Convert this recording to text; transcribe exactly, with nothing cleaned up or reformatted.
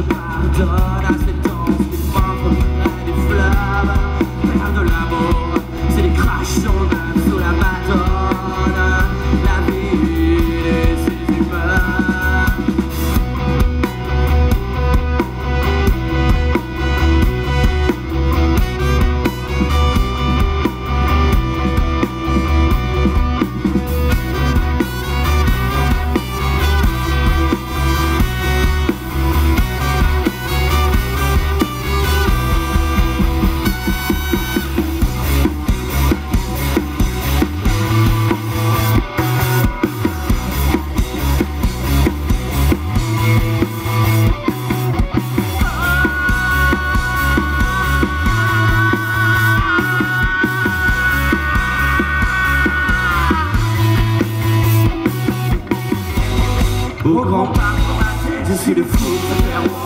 je pardonne à ces danses qui m'entrent près du fleuve. Faire de l'amour, c'est des crashs sauvages sous la bâtonne. La vie et ses humeurs. Au grand parc dans ma tête, je suis le fou de faire